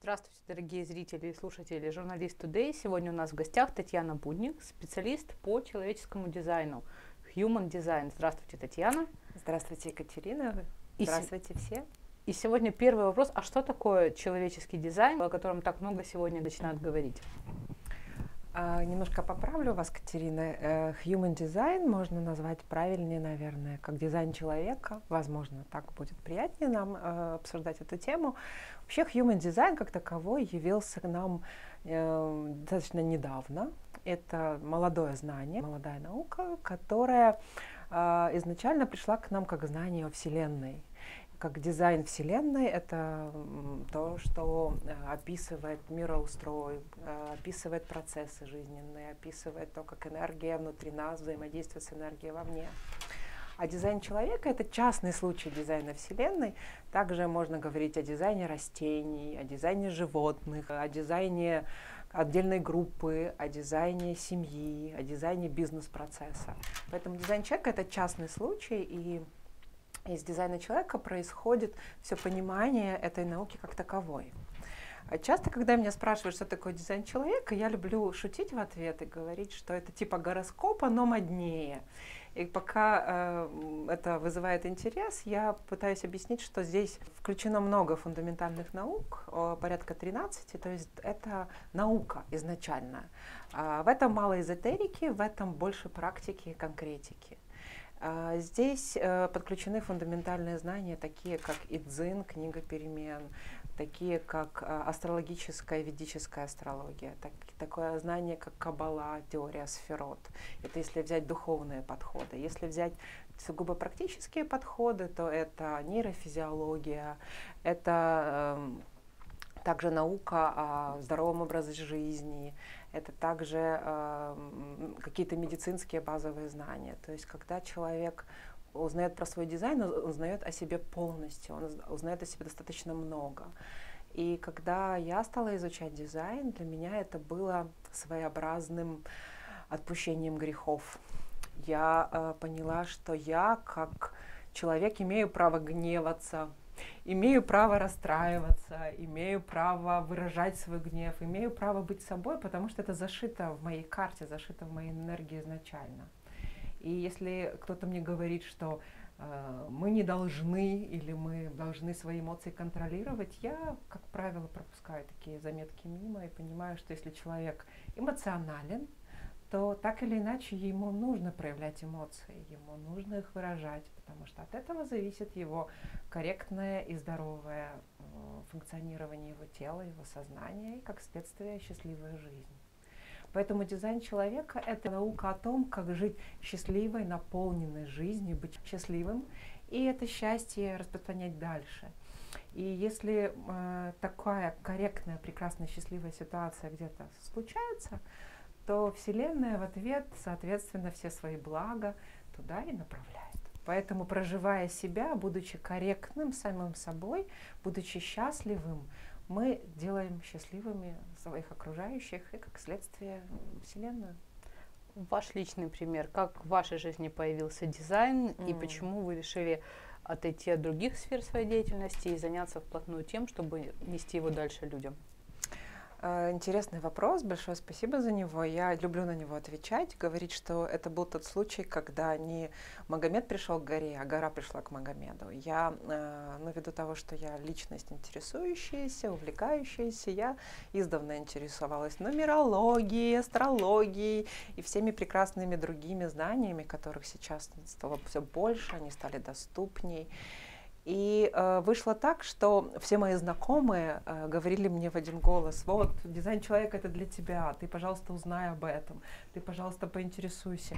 Здравствуйте, дорогие зрители и слушатели Journalist Today. Сегодня у нас в гостях Татьяна Будник, специалист по человеческому дизайну, Human Design. Здравствуйте, Татьяна. Здравствуйте, Екатерина. Здравствуйте все. И сегодня первый вопрос. А что такое человеческий дизайн, о котором так много сегодня начинают говорить? Немножко поправлю вас, Катерина. Human Design можно назвать правильнее, наверное, как дизайн человека. Возможно, так будет приятнее нам обсуждать эту тему. Вообще, Human Design как таковой явился к нам достаточно недавно. Это молодое знание, молодая наука, которая изначально пришла к нам как знание о Вселенной. Как дизайн Вселенной — это то, что описывает мироустрой, описывает процессы жизненные, описывает то, как энергия внутри нас взаимодействует с энергией вовне. А дизайн человека — это частный случай дизайна Вселенной. Также можно говорить о дизайне растений, о дизайне животных, о дизайне отдельной группы, о дизайне семьи, о дизайне бизнес-процесса. Поэтому дизайн человека — это частный случай, и из дизайна человека происходит все понимание этой науки как таковой. Часто, когда меня спрашивают, что такое дизайн человека, я люблю шутить в ответ и говорить, что это типа гороскопа, но моднее. И пока это вызывает интерес, я пытаюсь объяснить, что здесь включено много фундаментальных наук, порядка 13, то есть это наука изначально. В этом мало эзотерики, в этом больше практики и конкретики. Здесь подключены фундаментальные знания, такие как Идзин, книга перемен, такие как астрологическая, ведическая астрология, такое знание, как Каббала, теория сферот. Это если взять духовные подходы. Если взять сугубо практические подходы, то это нейрофизиология, это также наука о здоровом образе жизни, это также какие-то медицинские базовые знания. То есть когда человек узнает про свой дизайн, он узнает о себе полностью, он узнает о себе достаточно много. И когда я стала изучать дизайн, для меня это было своеобразным отпущением грехов. Я поняла, что я, как человек, имею право гневаться, имею право расстраиваться, имею право выражать свой гнев, имею право быть собой, потому что это зашито в моей карте, зашито в моей энергии изначально. И если кто-то мне говорит, что мы не должны или мы должны свои эмоции контролировать, я, как правило, пропускаю такие заметки мимо и понимаю, что если человек эмоционален, то так или иначе ему нужно проявлять эмоции, ему нужно их выражать, потому что от этого зависит его корректное и здоровое функционирование его тела, его сознания и, как следствие, счастливая жизнь. Поэтому дизайн человека — это наука о том, как жить счастливой, наполненной жизнью, быть счастливым, и это счастье распространять дальше. И если такая корректная, прекрасная, счастливая ситуация где-то случается, то Вселенная в ответ, соответственно, все свои блага туда и направляет. Поэтому, проживая себя, будучи корректным самим собой, будучи счастливым, мы делаем счастливыми своих окружающих и, как следствие, Вселенную. Ваш личный пример. Как в вашей жизни появился дизайн и почему вы решили отойти от других сфер своей деятельности и заняться вплотную тем, чтобы нести его дальше людям? Интересный вопрос, большое спасибо за него. Я люблю на него отвечать, говорить, что это был тот случай, когда не Магомед пришел к горе, а гора пришла к Магомеду. Я, ввиду того, что я личность интересующаяся, увлекающаяся, я издавна интересовалась нумерологией, астрологией и всеми прекрасными другими знаниями, которых сейчас стало все больше, они стали доступней. И вышло так, что все мои знакомые говорили мне в один голос: вот, дизайн человека — это для тебя, ты, пожалуйста, узнай об этом, ты, пожалуйста, поинтересуйся.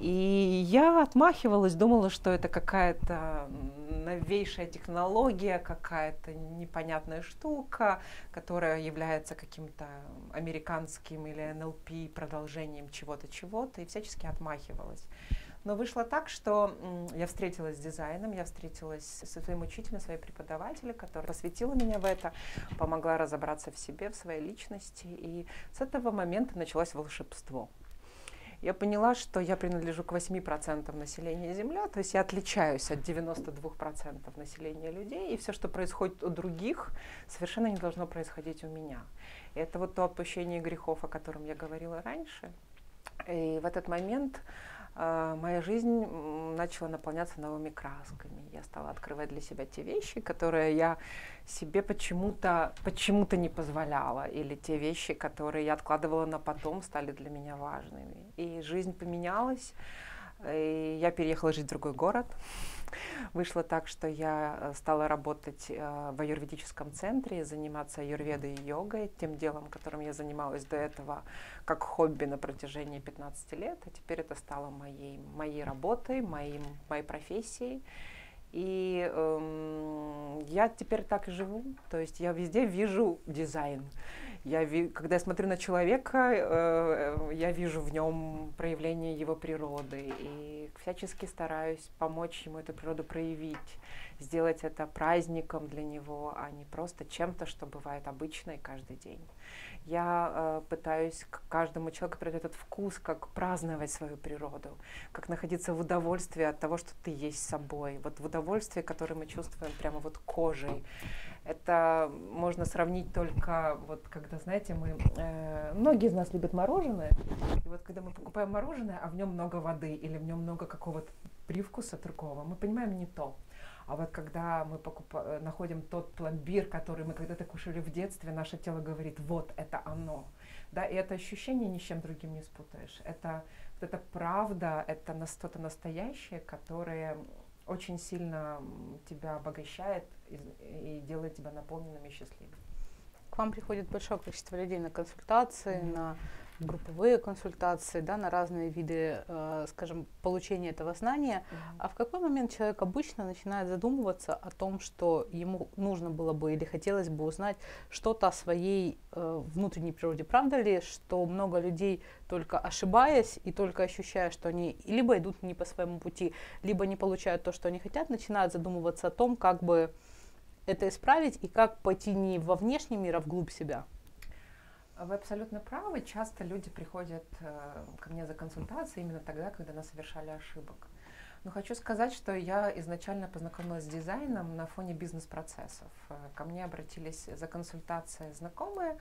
И я отмахивалась, думала, что это какая-то новейшая технология, какая-то непонятная штука, которая является каким-то американским или НЛП продолжением чего-то, и всячески отмахивалась. Но вышло так, что я встретилась с дизайном, я встретилась со своим учителем, своей преподавателем, которая посвятила меня в это, помогла разобраться в себе, в своей личности. И с этого момента началось волшебство. я поняла, что я принадлежу к 8% населения Земли, то есть я отличаюсь от 92% населения людей, и все, что происходит у других, совершенно не должно происходить у меня. И это вот то отпущение грехов, о котором я говорила раньше. И в этот момент моя жизнь начала наполняться новыми красками. Я стала открывать для себя те вещи, которые я себе почему-то не позволяла, или те вещи, которые я откладывала на потом, стали для меня важными. И жизнь поменялась, и я переехала жить в другой город. Вышло так, что я стала работать в аюрведическом центре, заниматься аюрведой и йогой, тем делом, которым я занималась до этого как хобби на протяжении 15 лет, а теперь это стало моей работой, моей профессией. И я теперь так и живу, то есть я везде вижу дизайн. Когда я смотрю на человека, я вижу в нем проявление его природы и всячески стараюсь помочь ему эту природу проявить, сделать это праздником для него, а не просто чем-то, что бывает обычно и каждый день. Я пытаюсь к каждому человеку придать этот вкус, как праздновать свою природу, как находиться в удовольствии от того, что ты есть собой, вот в удовольствии, которое мы чувствуем прямо вот кожей. Это можно сравнить только, вот когда, знаете, многие из нас любят мороженое, и вот когда мы покупаем мороженое, а в нем много воды или в нем много какого-то привкуса другого, мы понимаем не то. А вот когда мы находим тот пломбир, который мы когда-то кушали в детстве, наше тело говорит, вот это оно. Да, и это ощущение ни с чем другим не спутаешь. Это правда, это что-то настоящее, которое очень сильно тебя обогащает и делает тебя наполненным и счастливым. К вам приходит большое количество людей на консультации, на групповые консультации, да, на разные виды, скажем, получения этого знания. А в какой момент человек обычно начинает задумываться о том, что ему нужно было бы или хотелось бы узнать что-то о своей внутренней природе? Правда ли, что много людей, только ошибаясь и только ощущая, что они либо идут не по своему пути, либо не получают то, что они хотят, начинают задумываться о том, как бы это исправить и как пойти не во внешний мир, а вглубь себя? Вы абсолютно правы. Часто люди приходят ко мне за консультацией именно тогда, когда насовершали ошибок. Но хочу сказать, что я изначально познакомилась с дизайном на фоне бизнес-процессов. Ко мне обратились за консультацией знакомые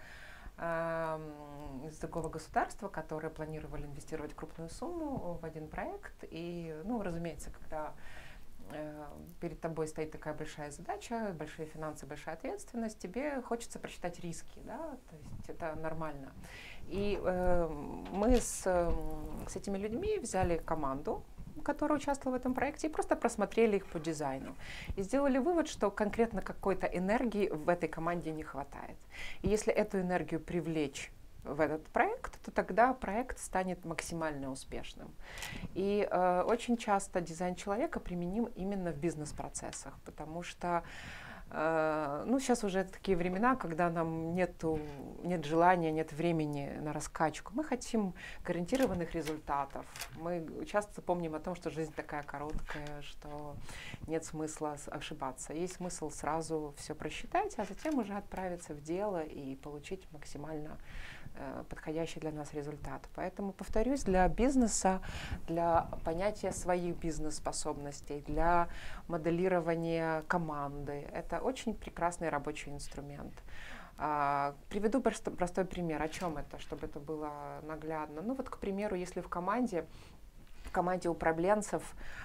из другого государства, которые планировали инвестировать крупную сумму в один проект. И, разумеется, когда перед тобой стоит такая большая задача, большие финансы, большая ответственность, тебе хочется просчитать риски, да, то есть это нормально. И мы с этими людьми взяли команду, которая участвовала в этом проекте, и просто просмотрели их по дизайну. И сделали вывод, что конкретно какой-то энергии в этой команде не хватает. И если эту энергию привлечь в этот проект, то тогда проект станет максимально успешным. И очень часто дизайн человека применим именно в бизнес-процессах, потому что сейчас уже такие времена, когда нам нет желания, нет времени на раскачку. Мы хотим гарантированных результатов. Мы часто помним о том, что жизнь такая короткая, что нет смысла ошибаться. Есть смысл сразу все просчитать, а затем уже отправиться в дело и получить максимально подходящий для нас результат. Поэтому, повторюсь, для бизнеса, для понятия своих бизнес-способностей, для моделирования команды, это очень прекрасный рабочий инструмент. Приведу простой пример. О чем это, чтобы это было наглядно? К примеру, если в команде управленцев,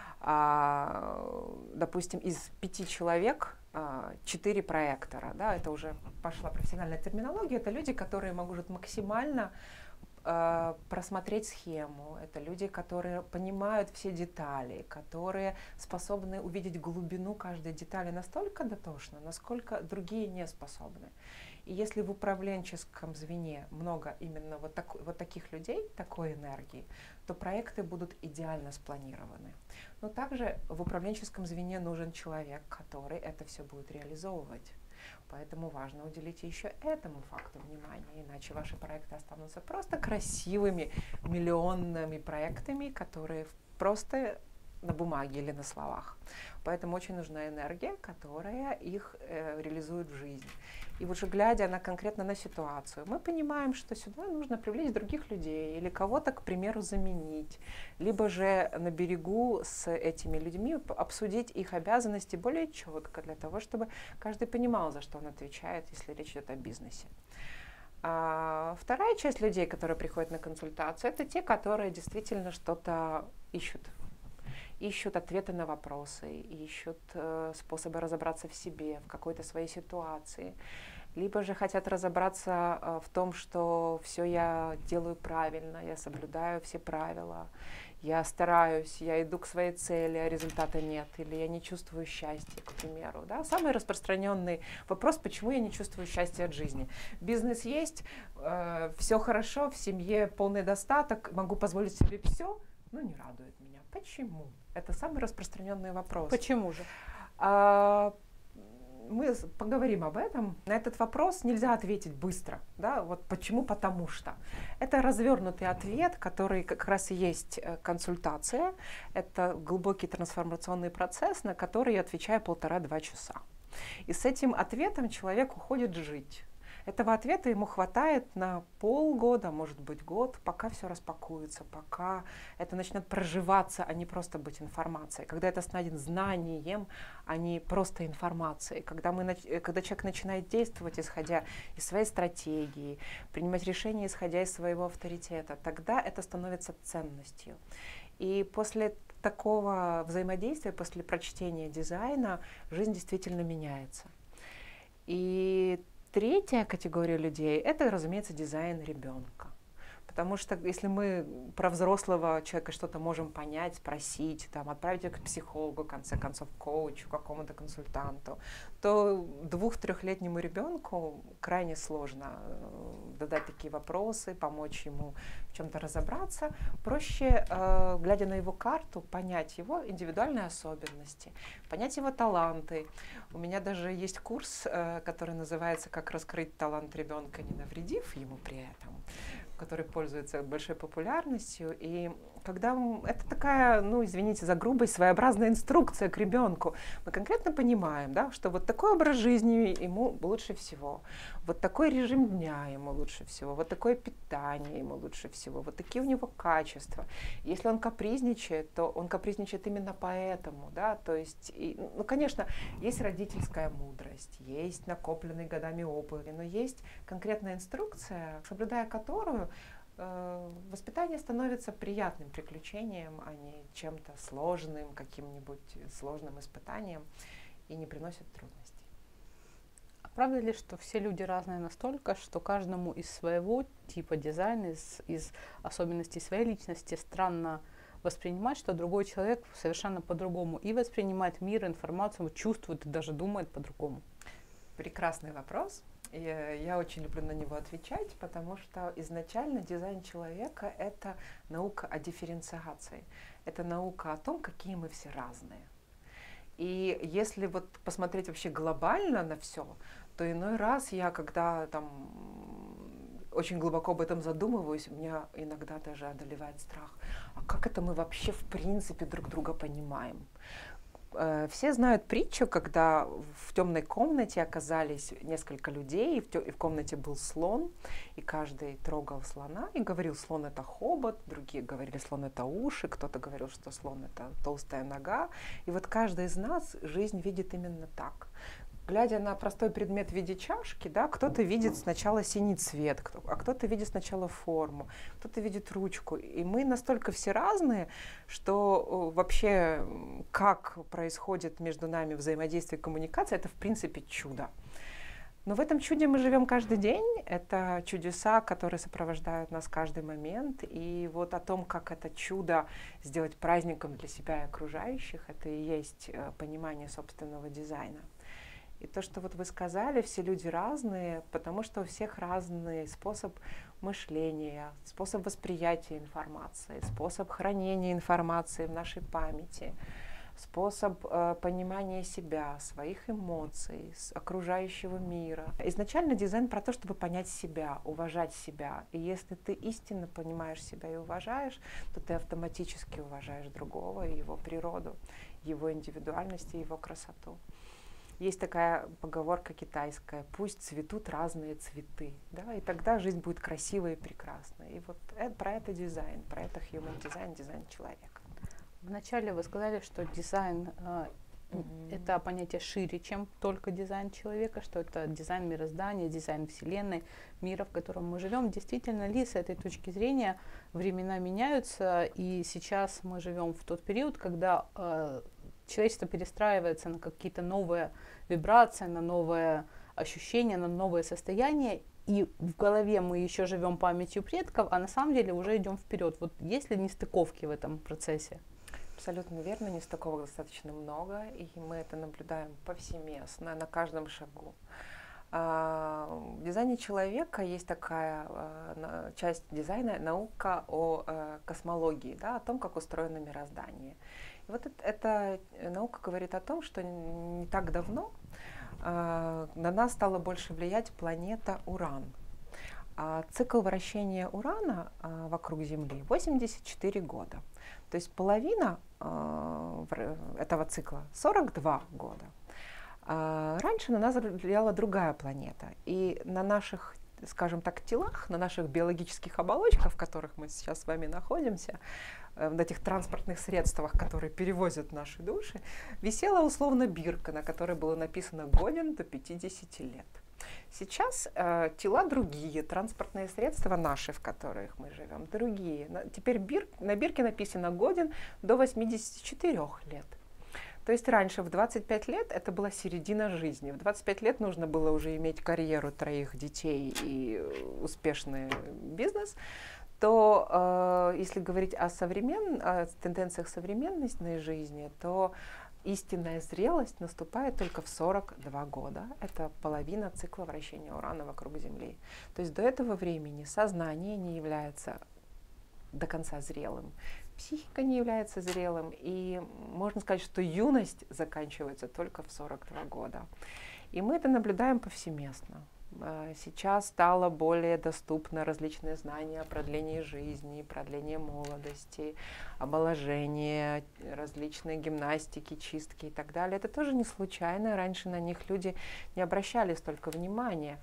допустим, из 5 человек 4 проектора, да, это уже пошла профессиональная терминология, это люди, которые могут максимально просмотреть схему, это люди, которые понимают все детали, которые способны увидеть глубину каждой детали настолько дотошно, насколько другие не способны. И если в управленческом звене много именно вот таких людей, такой энергии, то проекты будут идеально спланированы. Но также в управленческом звене нужен человек, который это все будет реализовывать. Поэтому важно уделить еще этому факту внимания, иначе ваши проекты останутся просто красивыми миллионными проектами, которые просто на бумаге или на словах. Поэтому очень нужна энергия, которая их реализует в жизни. И уже глядя конкретно на ситуацию, мы понимаем, что сюда нужно привлечь других людей или кого-то, к примеру, заменить. Либо же на берегу с этими людьми обсудить их обязанности более четко, для того, чтобы каждый понимал, за что он отвечает, если речь идет о бизнесе. А вторая часть людей, которые приходят на консультацию, это те, которые действительно что-то ищут. Ищут ответы на вопросы, ищут способы разобраться в себе, в какой-то своей ситуации. Либо же хотят разобраться в том, что все я делаю правильно, я соблюдаю все правила, я стараюсь, я иду к своей цели, а результата нет, или я не чувствую счастья, к примеру. Да? Самый распространенный вопрос, почему я не чувствую счастья от жизни. Бизнес есть, все хорошо, в семье полный достаток, могу позволить себе все, но не радует меня. Почему? Это самый распространенный вопрос. Почему же? Мы поговорим об этом. На этот вопрос нельзя ответить быстро. Да? Вот почему? Потому что. Это развернутый ответ, который как раз и есть консультация. Это глубокий трансформационный процесс, на который я отвечаю 1,5-2 часа. И с этим ответом человек уходит жить. Этого ответа ему хватает на полгода, может быть, год, пока все распакуется, пока это начнет проживаться, а не просто быть информацией. Когда это станет знанием, а не просто информацией. Когда человек начинает действовать, исходя из своей стратегии, принимать решения, исходя из своего авторитета, тогда это становится ценностью. И после такого взаимодействия, после прочтения дизайна, жизнь действительно меняется. И третья категория людей – это, разумеется, дизайн ребенка. Потому что если мы про взрослого человека что-то можем понять, спросить, отправить его к психологу, в конце концов, к коучу, какому-то консультанту, то 2-3-летнему ребенку крайне сложно задать такие вопросы, помочь ему в чем-то разобраться. Проще, глядя на его карту, понять его индивидуальные особенности, понять его таланты. У меня даже есть курс, который называется «Как раскрыть талант ребенка, не навредив ему при этом», который пользуется большой популярностью. И когда это такая, извините за грубость, своеобразная инструкция к ребенку, мы конкретно понимаем, да, что вот такой образ жизни ему лучше всего, вот такой режим дня ему лучше всего, вот такое питание ему лучше всего, вот такие у него качества. Если он капризничает, то он капризничает именно поэтому, да, то есть, конечно, есть родительская мудрость, есть накопленный годами опыт, но есть конкретная инструкция, соблюдая которую воспитание становится приятным приключением, а не чем-то сложным, каким-нибудь сложным испытанием, и не приносит трудностей. А правда ли, что все люди разные настолько, что каждому из своего типа дизайна, из особенностей своей личности странно воспринимать, что другой человек совершенно по-другому и воспринимает мир, информацию, чувствует и даже думает по-другому? Прекрасный вопрос. Я очень люблю на него отвечать, потому что изначально дизайн человека – это наука о дифференциации, это наука о том, какие мы все разные. И если посмотреть вообще глобально на все, то иной раз я, когда очень глубоко об этом задумываюсь, меня иногда даже одолевает страх. А как это мы вообще в принципе друг друга понимаем? Все знают притчу, когда в темной комнате оказались несколько людей, и в комнате был слон, и каждый трогал слона и говорил: слон — это хобот, другие говорили: слон — это уши, кто-то говорил, что слон — это толстая нога. И вот каждый из нас жизнь видит именно так. Глядя на простой предмет в виде чашки, да, кто-то видит сначала синий цвет, а кто-то видит сначала форму, кто-то видит ручку. И мы настолько все разные, что вообще как происходит между нами взаимодействие и коммуникация, это в принципе чудо. Но в этом чуде мы живем каждый день. Это чудеса, которые сопровождают нас каждый момент. И вот о том, как это чудо сделать праздником для себя и окружающих, это и есть понимание собственного дизайна. И то, что вы сказали, все люди разные, потому что у всех разный способ мышления, способ восприятия информации, способ хранения информации в нашей памяти, способ понимания себя, своих эмоций, окружающего мира. Изначально дизайн про то, чтобы понять себя, уважать себя. И если ты истинно понимаешь себя и уважаешь, то ты автоматически уважаешь другого и его природу, его индивидуальность и его красоту. Есть такая поговорка китайская: пусть цветут разные цветы, да, и тогда жизнь будет красивой и прекрасной. И вот про это дизайн, про это human design, дизайн человека. Вначале вы сказали, что дизайн это понятие шире, чем только дизайн человека, что это дизайн мироздания, дизайн Вселенной, мира, в котором мы живем. Действительно ли с этой точки зрения времена меняются, и сейчас мы живем в тот период, когда человечество перестраивается на какие-то новые вибрации, на новые ощущения, на новые состояния, и в голове мы еще живем памятью предков, а на самом деле уже идем вперед. Вот есть ли нестыковки в этом процессе? Абсолютно верно, нестыковок достаточно много, и мы это наблюдаем повсеместно, на каждом шагу. В дизайне человека есть такая часть дизайна, наука о космологии, да, о том, как устроено мироздание. И вот эта наука говорит о том, что не так давно на нас стала больше влиять планета Уран. Цикл вращения Урана вокруг Земли 84 года. То есть половина этого цикла 42 года. Раньше на нас влияла другая планета. И на наших, скажем так, телах, на наших биологических оболочках, в которых мы сейчас с вами находимся, в этих транспортных средствах, которые перевозят наши души, висела условно бирка, на которой было написано «годен до 50 лет». Сейчас тела другие, транспортные средства наши, в которых мы живем, другие. Теперь на бирке написано «годен до 84 лет». То есть раньше в 25 лет это была середина жизни. В 25 лет нужно было уже иметь карьеру, 3 детей и успешный бизнес. То если говорить о тенденциях современной жизни, то истинная зрелость наступает только в 42 года. Это половина цикла вращения Урана вокруг Земли. То есть до этого времени сознание не является до конца зрелым, психика не является зрелым, и можно сказать, что юность заканчивается только в 42 года. И мы это наблюдаем повсеместно. Сейчас стало более доступно различные знания о продлении жизни, продлении молодости, омоложении, различные гимнастики, чистки и так далее. Это тоже не случайно. Раньше на них люди не обращали столько внимания,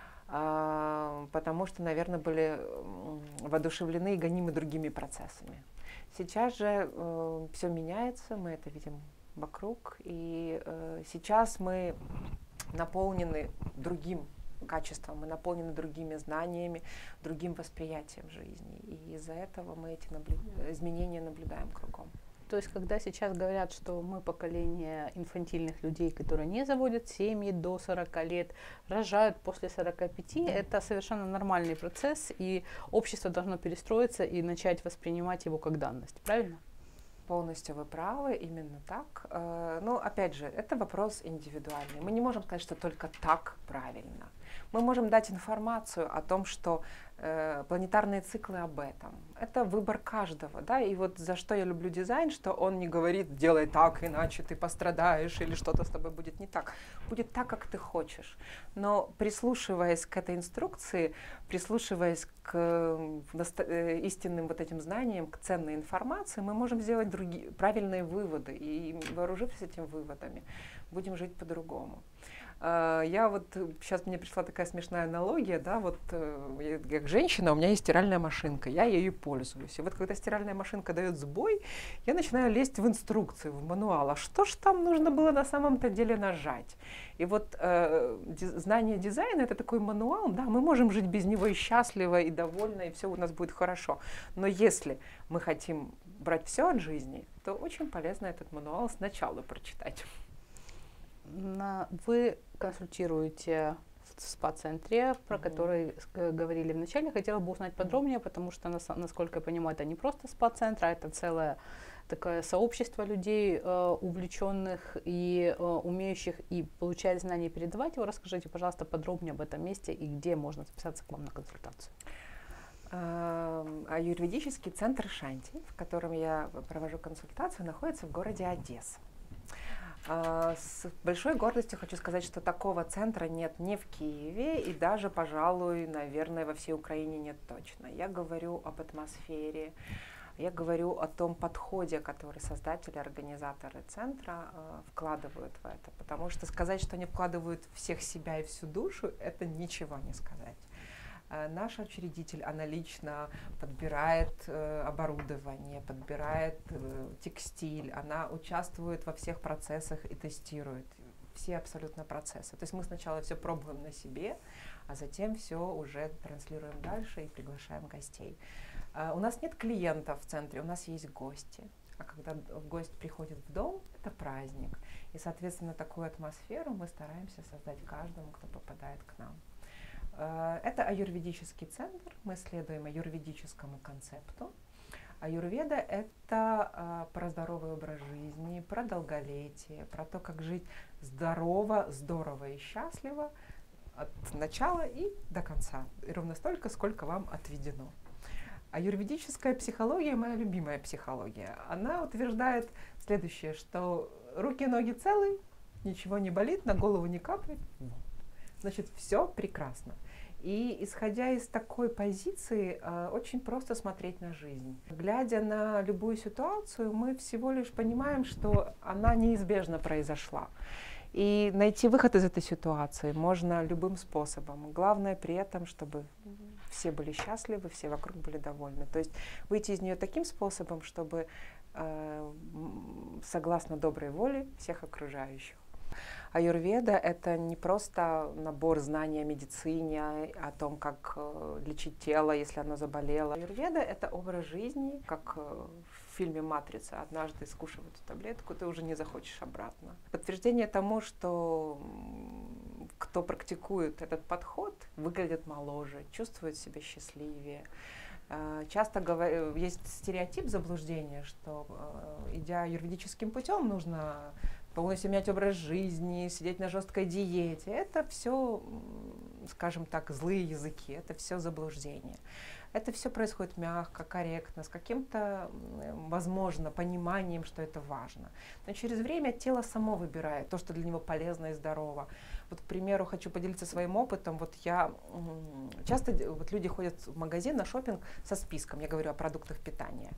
потому что, наверное, были воодушевлены и гонимы другими процессами. Сейчас же все меняется, мы это видим вокруг, и сейчас мы наполнены другим качеством, мы наполнены другими знаниями, другим восприятием жизни. И из-за этого мы эти изменения наблюдаем кругом. То есть, когда сейчас говорят, что мы поколение инфантильных людей, которые не заводят семьи до 40 лет, рожают после 45, это совершенно нормальный процесс, и общество должно перестроиться и начать воспринимать его как данность, правильно? Полностью вы правы, именно так. Но опять же, это вопрос индивидуальный. Мы не можем сказать, что только так правильно. Мы можем дать информацию о том, что планетарные циклы об этом. Это выбор каждого, да, и вот за что я люблю дизайн, что он не говорит «делай так, иначе ты пострадаешь» или что-то с тобой будет не так. Будет так, как ты хочешь. Но прислушиваясь к этой инструкции, прислушиваясь к истинным вот этим знаниям, к ценной информации, мы можем сделать правильные выводы, и вооружившись этими выводами, будем жить по-другому. Я вот, сейчас мне пришла такая смешная аналогия, да, вот я как женщина, у меня есть стиральная машинка, я ею пользуюсь. И вот когда стиральная машинка дает сбой, я начинаю лезть в инструкцию, в мануал, а что ж там нужно было на самом-то деле нажать? И вот знание дизайна — это такой мануал, да, мы можем жить без него и счастливо, и довольно, и все у нас будет хорошо. Но если мы хотим брать все от жизни, то очень полезно этот мануал сначала прочитать. Вы консультируете в спа-центре, про который говорили вначале. Хотела бы узнать подробнее, потому что, насколько я понимаю, это не просто спа-центр, а это целое такое сообщество людей, увлеченных и умеющих и получать знания и передавать его. Расскажите, пожалуйста, подробнее об этом месте и где можно записаться к вам на консультацию. Аюрведический центр Шанти, в котором я провожу консультацию, находится в городе Одесса. С большой гордостью хочу сказать, что такого центра нет ни в Киеве и даже, пожалуй, наверное, во всей Украине нет точно. Я говорю об атмосфере, я говорю о том подходе, который создатели, организаторы центра вкладывают в это. Потому что сказать, что они вкладывают всех себя и всю душу, это ничего не сказать. Наш учредитель, она лично подбирает оборудование, подбирает текстиль, она участвует во всех процессах и тестирует все абсолютно процессы. То есть мы сначала все пробуем на себе, а затем все уже транслируем дальше и приглашаем гостей. У нас нет клиентов в центре, у нас есть гости. А когда гость приходит в дом, это праздник. И, соответственно, такую атмосферу мы стараемся создать каждому, кто попадает к нам. Это аюрведический центр, мы следуем аюрведическому концепту. Аюрведа – это про здоровый образ жизни, про долголетие, про то, как жить здорово, здорово и счастливо от начала и до конца, и ровно столько, сколько вам отведено. Аюрведическая психология – моя любимая психология. Она утверждает следующее, что руки и ноги целы, ничего не болит, на голову не капает, значит, все прекрасно. И исходя из такой позиции, очень просто смотреть на жизнь. Глядя на любую ситуацию, мы всего лишь понимаем, что она неизбежно произошла. И найти выход из этой ситуации можно любым способом. Главное при этом, чтобы все были счастливы, все вокруг были довольны. То есть выйти из нее таким способом, чтобы согласно доброй воле всех окружающих. Аюрведа – это не просто набор знаний о медицине, о том, как лечить тело, если оно заболело. Аюрведа – это образ жизни, как в фильме «Матрица». Однажды скушав эту таблетку, ты уже не захочешь обратно. Подтверждение тому, что кто практикует этот подход, выглядит моложе, чувствует себя счастливее. Часто есть стереотип заблуждения, что, идя юридическим путем, нужно полностью менять образ жизни, сидеть на жесткой диете. Это все, скажем так, злые языки, это все заблуждение. Это все происходит мягко, корректно, с каким-то, возможно, пониманием, что это важно. Но через время тело само выбирает то, что для него полезно и здорово. Вот, к примеру, хочу поделиться своим опытом. Вот я часто люди ходят в магазин на шопинг со списком, я говорю о продуктах питания.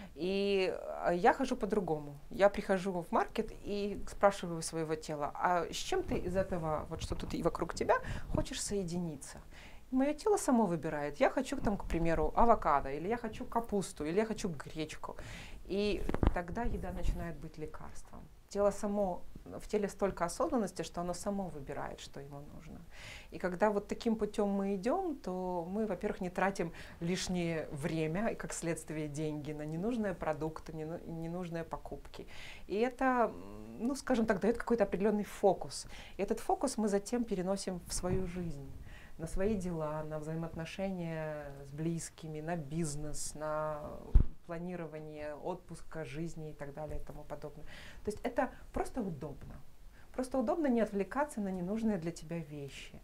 И я хожу по-другому. Я прихожу в маркет и спрашиваю своего тела, а с чем ты из этого, вот что тут и вокруг тебя, хочешь соединиться? И мое тело само выбирает. Я хочу, там, к примеру, авокадо, или я хочу капусту, или я хочу гречку. И тогда еда начинает быть лекарством. Тело само, в теле столько осознанности, что оно само выбирает, что ему нужно. И когда вот таким путем мы идем, то мы, во-первых, не тратим лишнее время и, как следствие, деньги на ненужные продукты, ненужные покупки. И это, ну, скажем так, дает какой-то определенный фокус. И этот фокус мы затем переносим в свою жизнь, на свои дела, на взаимоотношения с близкими, на бизнес, на планирование отпуска, жизни и так далее и тому подобное. То есть это просто удобно. Просто удобно не отвлекаться на ненужные для тебя вещи.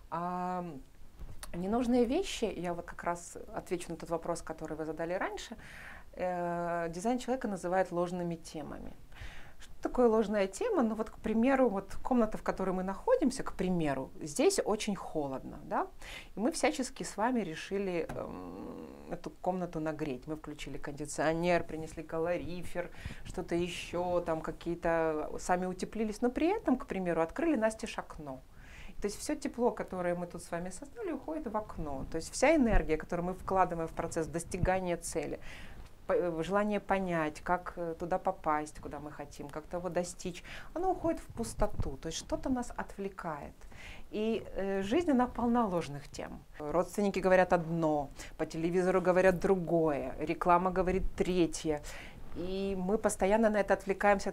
А ненужные вещи, я вот как раз отвечу на тот вопрос, который вы задали раньше, дизайн человека называют ложными темами. Что такое ложная тема? Ну вот, к примеру, вот комната, в которой мы находимся, к примеру, здесь очень холодно, да? И мы всячески с вами решили эту комнату нагреть. Мы включили кондиционер, принесли калорифер, что-то еще, там какие-то, сами утеплились, но при этом, к примеру, открыли настежь окно. То есть все тепло, которое мы тут с вами создали, уходит в окно. То есть вся энергия, которую мы вкладываем в процесс достигания цели, желание понять, как туда попасть, куда мы хотим, как того достичь, оно уходит в пустоту, то есть что-то нас отвлекает. И жизнь, она полна ложных тем. Родственники говорят одно, по телевизору говорят другое, реклама говорит третье. И мы постоянно на это отвлекаемся.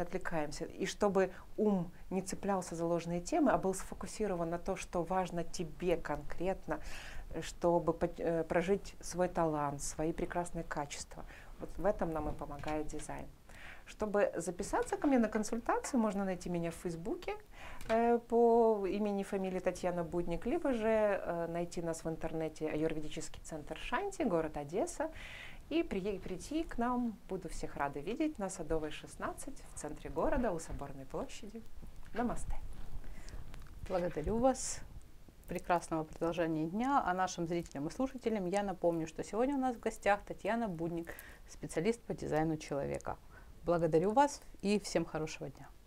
И чтобы ум не цеплялся за ложные темы, а был сфокусирован на то, что важно тебе конкретно, чтобы прожить свой талант, свои прекрасные качества. Вот в этом нам и помогает дизайн. Чтобы записаться ко мне на консультацию, можно найти меня в Фейсбуке по имени, фамилии Татьяна Будник, либо же найти нас в интернете аюрведический центр Шанти, город Одесса, и прийти к нам. Буду всех рада видеть на Садовой, 16, в центре города, у Соборной площади. Намасте. Благодарю вас. Прекрасного продолжения дня. А нашим зрителям и слушателям я напомню, что сегодня у нас в гостях Татьяна Будник, специалист по дизайну человека. Благодарю вас и всем хорошего дня.